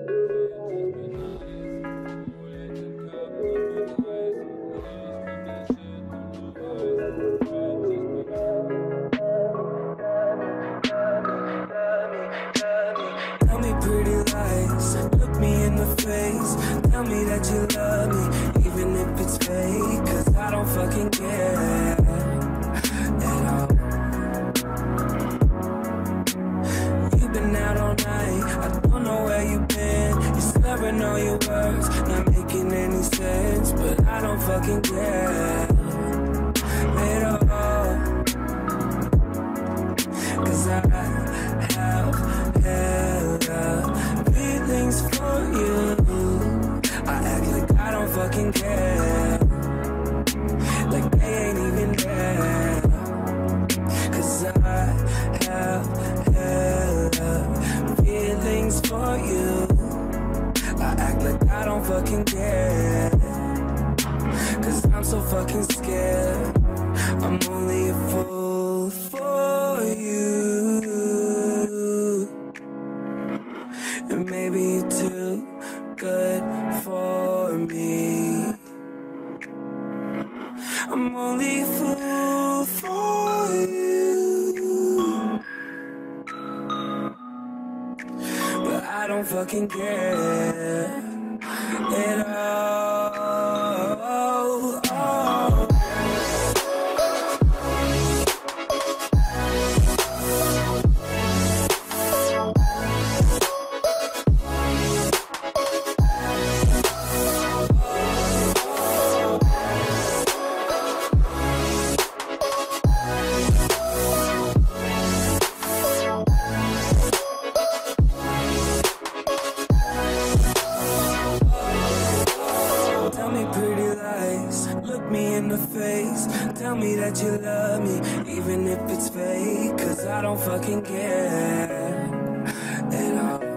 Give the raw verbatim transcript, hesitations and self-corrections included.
Tell me pretty lies, look me in the face. Tell me that you love me, even if it's fake. Cause I don't fucking care at all. You've been out all night, I don't know where you've been. You're slurring all your words, not making any sense. But I don't fucking care at all. Cause I have hella feelings for you. I act like I don't fucking care, like they ain't even there. Cause I have hella feelings for you. I act like I don't fucking care, cause I'm so fucking scared. I'm only a fool for you, and maybe you're too good for me. I'm only a fool for you, but I don't fucking care at all. Tell me pretty lies, look me in the face. Tell me that you love me, even if it's fake. Cause I don't fucking care at all.